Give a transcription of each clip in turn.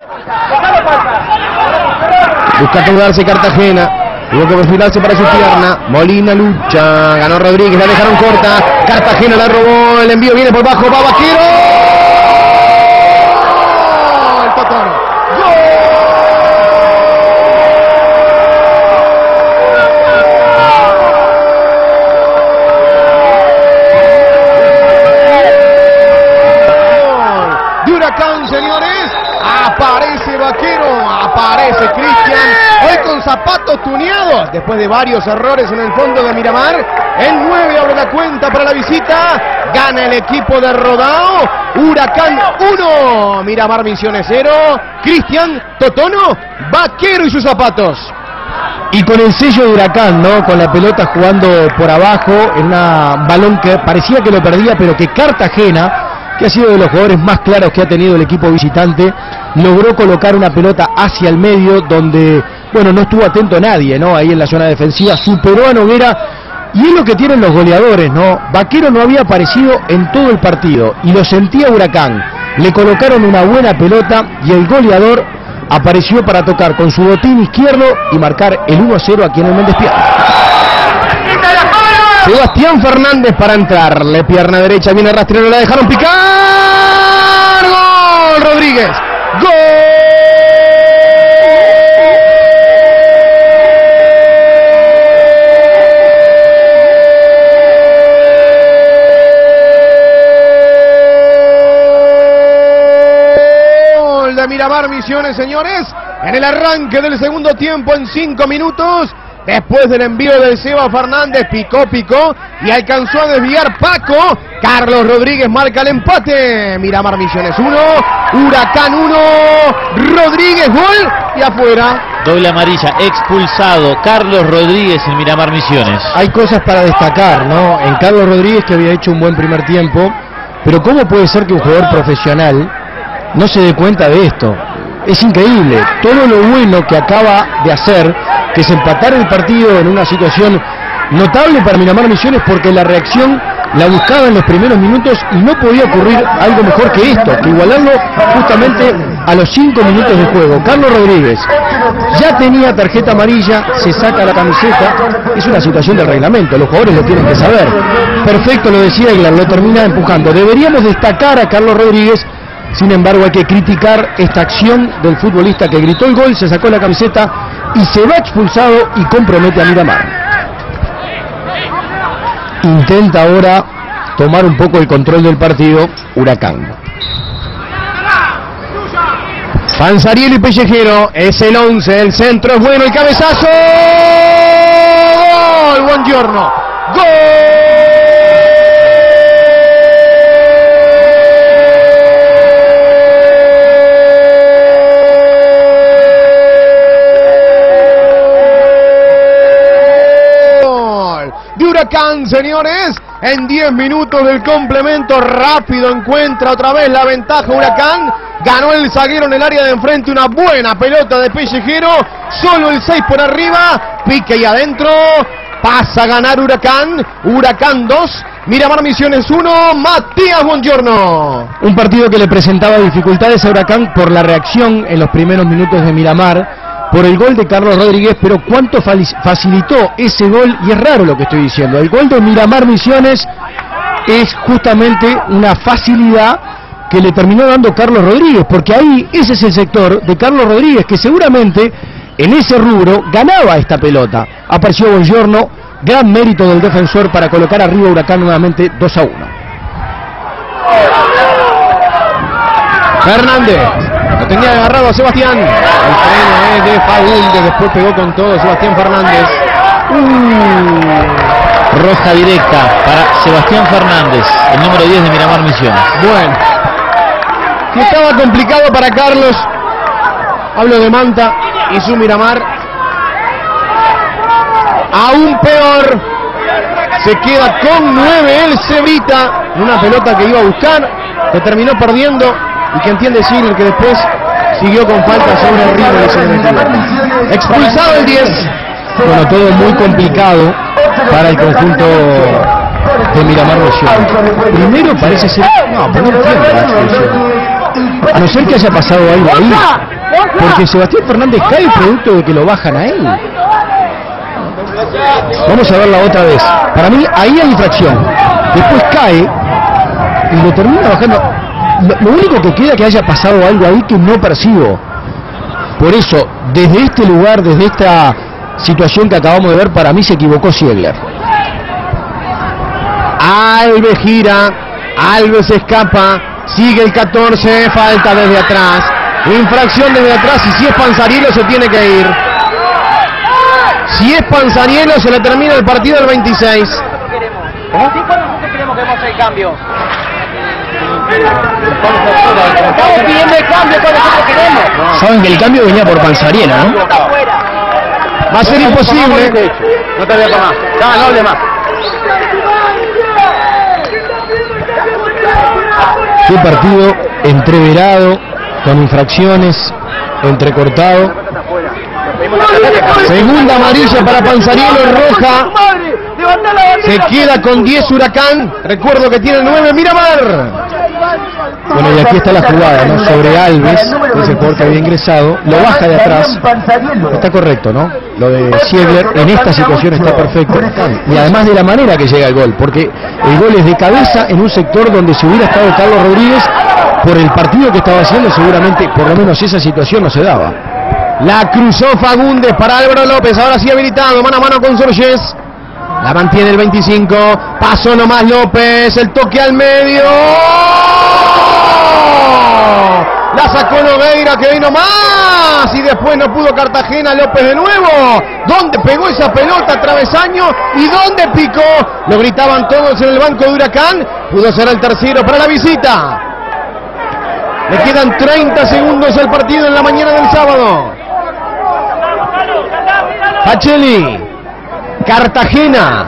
Busca atudarse Cartagena. Tuvo que perfilarse para su pierna. Molina lucha. Ganó Rodríguez. La dejaron corta. Cartagena la robó. El envío viene por bajo. Va Vaquero. El Totono. ¡Gol! De Huracán, señores. Aparece Vaquero. Aparece Cristian. Hoy con zapatos tuneados. Después de varios errores en el fondo de Miramar. El 9 abre la cuenta para la visita. Gana el equipo de Rodao. Huracán 1. Miramar Misiones 0. Cristian, Totono, Vaquero y sus zapatos. Y con el sello de Huracán, ¿no? Con la pelota jugando por abajo. En un balón que parecía que lo perdía, pero que Cartagena, que ha sido de los jugadores más claros que ha tenido el equipo visitante, logró colocar una pelota hacia el medio donde, bueno, no estuvo atento nadie, ¿no? Ahí en la zona defensiva, superó a Noguera, y es lo que tienen los goleadores, ¿no? Vaquero no había aparecido en todo el partido, y lo sentía Huracán. Le colocaron una buena pelota, y el goleador apareció para tocar con su botín izquierdo y marcar el 1-0 aquí en el Méndez Piola. Sebastián Fernández para entrarle, pierna derecha, viene rastrero, la dejaron picar. ¡Gol! Rodríguez. ¡Gol! De Miramar Misiones, señores, en el arranque del segundo tiempo en 5 minutos. Después del envío de Seba Fernández, picó y alcanzó a desviar Paco. Carlos Rodríguez marca el empate. Miramar Misiones 1, Huracán 1, Rodríguez gol y afuera. Doble amarilla, expulsado Carlos Rodríguez en Miramar Misiones. Hay cosas para destacar, ¿no? En Carlos Rodríguez, que había hecho un buen primer tiempo, pero ¿cómo puede ser que un jugador profesional no se dé cuenta de esto? Es increíble, todo lo bueno que acaba de hacer, que es empatar el partido en una situación notable para Miramar Misiones, porque la reacción la buscaba en los primeros minutos y no podía ocurrir algo mejor que esto, que igualarlo justamente a los 5 minutos de juego. Carlos Rodríguez ya tenía tarjeta amarilla, se saca la camiseta, es una situación del reglamento, los jugadores lo tienen que saber. Perfecto, lo decía Eglar, lo termina empujando. Deberíamos destacar a Carlos Rodríguez. Sin embargo, hay que criticar esta acción del futbolista que gritó el gol, se sacó la camiseta y se va expulsado y compromete a Miramar. Intenta ahora tomar un poco el control del partido Huracán. Panzariel y Pellejero, es el 11, el centro es bueno, el cabezazo. ¡Gol! Buongiorno. ¡Gol! De Huracán, señores, en 10 minutos del complemento rápido encuentra otra vez la ventaja Huracán. Ganó el zaguero en el área de enfrente, una buena pelota de Pellejero, solo el 6 por arriba, pique y adentro, pasa a ganar Huracán. Huracán 2, Miramar Misiones 1, Matías Buongiorno. Un partido que le presentaba dificultades a Huracán por la reacción en los primeros minutos de Miramar, por el gol de Carlos Rodríguez, pero cuánto facilitó ese gol, y es raro lo que estoy diciendo. El gol de Miramar Misiones es justamente una facilidad que le terminó dando Carlos Rodríguez, porque ahí ese es el sector de Carlos Rodríguez, que seguramente en ese rubro ganaba esta pelota. Apareció Buongiorno, gran mérito del defensor para colocar arriba a Huracán nuevamente 2-1. Fernández, lo tenía agarrado a Sebastián. El freno es de Faúndez, después pegó con todo Sebastián Fernández. Roja directa para Sebastián Fernández, el número 10 de Miramar Misiones. Bueno, si estaba complicado para Carlos, hablo de Manta y su Miramar, aún peor, se queda con 9 el Cebrita, una pelota que iba a buscar, que terminó perdiendo y que entiende Sigler que después siguió con falta sobre el River. Expulsado el 10. Bueno, todo muy complicado para el conjunto de Miramar Misiones. Primero parece ser... No, pero no entiendo la expulsión. A no ser que haya pasado algo ahí. Porque Sebastián Fernández cae producto de que lo bajan a él. Vamos a verla otra vez. Para mí ahí hay infracción. Después cae y lo termina bajando. Lo único que queda es que haya pasado algo ahí que no percibo. Por eso, desde este lugar, desde esta situación que acabamos de ver, para mí se equivocó Ziegler. Alves gira, Alves escapa, sigue el 14, falta desde atrás, infracción desde atrás, y si es Panzarielo se tiene que ir. Si es Panzarielo se le termina el partido el 26. ¿Cuándo queremos que hagamos el cambio? Estamos pidiendo el cambio cuando nosotros queremos. Saben que el cambio venía por Panzarielo, ¿no? Va a ser imposible. No te voy a tomar. No hable más. Qué partido entreverado, con infracciones, entrecortado. Segunda amarilla para Panzarielo, roja. Se queda con 10 Huracán. Recuerdo que tiene 9 Miramar. Bueno, y aquí está la jugada, ¿no? Sobre Alves, ese jugador que había ingresado, lo baja de atrás. Está correcto, ¿no? Lo de Ziegler en esta situación está perfecto. Y además de la manera que llega el gol, porque el gol es de cabeza en un sector donde si hubiera estado Carlos Rodríguez, por el partido que estaba haciendo, seguramente por lo menos esa situación no se daba. La cruzó Fagundes para Álvaro López, ahora sí habilitado, mano a mano con Sorges. La mantiene el 25, pasó nomás López, el toque al medio. La sacó Nogueira, que vino más, y después no pudo Cartagena. López de nuevo. ¿Dónde pegó esa pelota? Travesaño. ¿Y dónde picó? Lo gritaban todos en el banco de Huracán. Pudo ser el tercero para la visita. Le quedan 30 segundos al partido en la mañana del sábado. Pacelli, Cartagena,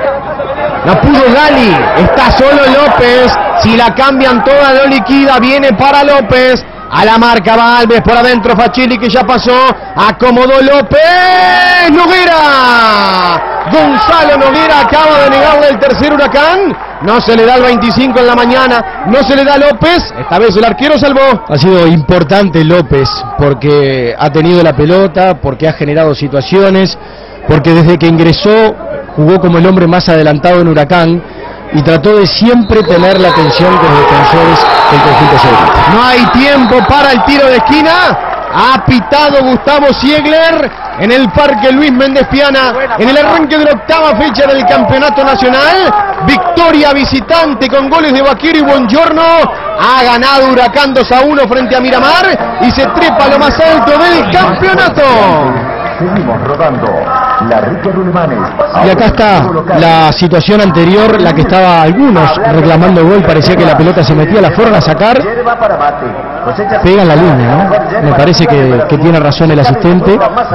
no pudo Gali, está solo López, si la cambian toda lo liquida, viene para López, a la marca va Alves por adentro, Facelli que ya pasó, acomodó López, Noguera, Gonzalo Noguera acaba de negarle el tercer Huracán, no se le da el 25 en la mañana, no se le da a López, esta vez el arquero salvó. Ha sido importante López porque ha tenido la pelota, porque ha generado situaciones, porque desde que ingresó jugó como el hombre más adelantado en Huracán y trató de siempre tener la atención con los defensores del conjunto celeste. No hay tiempo para el tiro de esquina. Ha pitado Gustavo Ziegler en el Parque Luis Méndez Piana en el arranque de la octava fecha del Campeonato Nacional. Victoria visitante con goles de Vaquero y Buongiorno. Ha ganado Huracán 2-1 frente a Miramar y se trepa a lo más alto del campeonato. Seguimos rodando. La Rica Dulmanes. Y acá está la situación anterior, la que estaba algunos reclamando gol, parecía que la pelota se metía, la fueron a sacar, pega en la línea, ¿no? Me parece que tiene razón el asistente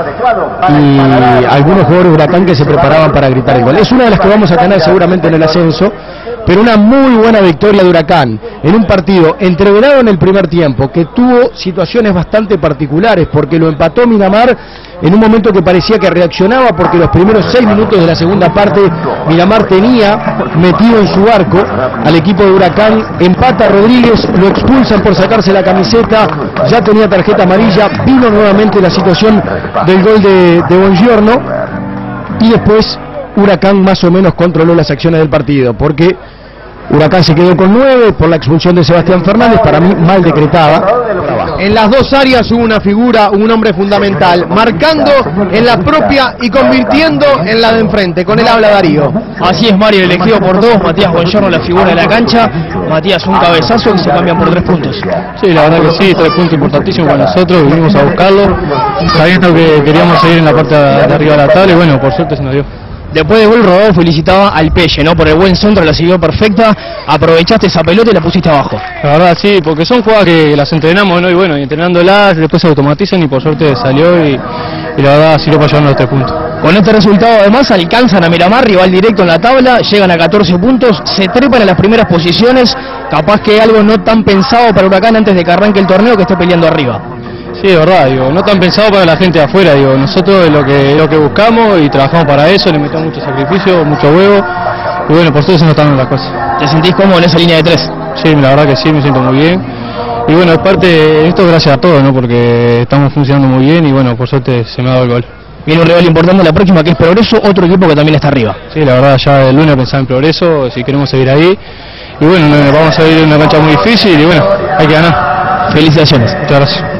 y algunos jugadores de Huracán que se preparaban para gritar el gol. Es una de las que vamos a tener seguramente en el ascenso, pero una muy buena victoria de Huracán en un partido entreverado en el primer tiempo, que tuvo situaciones bastante particulares, porque lo empató Miramar en un momento que parecía que reaccionaba, porque los primeros 6 minutos de la segunda parte Miramar tenía metido en su arco al equipo de Huracán, empata Rodríguez, lo expulsan por sacarse la camiseta, ya tenía tarjeta amarilla, vino nuevamente la situación del gol de Buongiorno y después Huracán más o menos controló las acciones del partido, porque Huracán se quedó con 9 por la expulsión de Sebastián Fernández, para mí mal decretada. En las dos áreas hubo una figura, un hombre fundamental, marcando en la propia y convirtiendo en la de enfrente. Con él habla Darío. Así es, Mario, elegido por todos. Matías Buongiorno, la figura de la cancha. Matías, un cabezazo que se cambian por 3 puntos. Sí, la verdad que sí, 3 puntos importantísimos para nosotros. Vinimos a buscarlo, sabiendo que queríamos seguir en la parte de arriba de la tabla y bueno, por suerte se nos dio. Después de gol, Rodolfo felicitaba al Pelle, ¿no? Por el buen centro, la siguió perfecta. Aprovechaste esa pelota y la pusiste abajo. La verdad sí, porque son jugadas que las entrenamos, ¿no? Y bueno, y entrenándolas, después se automatizan y por suerte salió y la verdad sirvió para llevarnos los 3 puntos. Con este resultado además alcanzan a Miramar, rival directo en la tabla, llegan a 14 puntos, se trepan en las primeras posiciones, capaz que algo no tan pensado para Huracán antes de que arranque el torneo, que esté peleando arriba. Sí, es verdad, digo, no tan pensado para la gente de afuera, digo, nosotros es lo que buscamos y trabajamos para eso, le metemos mucho sacrificio, mucho huevo, y bueno, por eso se nos están dando las cosas. ¿Te sentís cómodo en esa línea de 3? Sí, la verdad que sí, me siento muy bien, Y bueno, aparte, esto gracias a todos, ¿no? Porque estamos funcionando muy bien y bueno, por suerte se me ha dado el gol. Viene un rival importante la próxima que es Progreso, otro equipo que también está arriba. Sí, la verdad ya el lunes pensaba en Progreso, si queremos seguir ahí. Y bueno, vamos a ir en una cancha muy difícil y bueno, hay que ganar. Felicitaciones. Muchas gracias.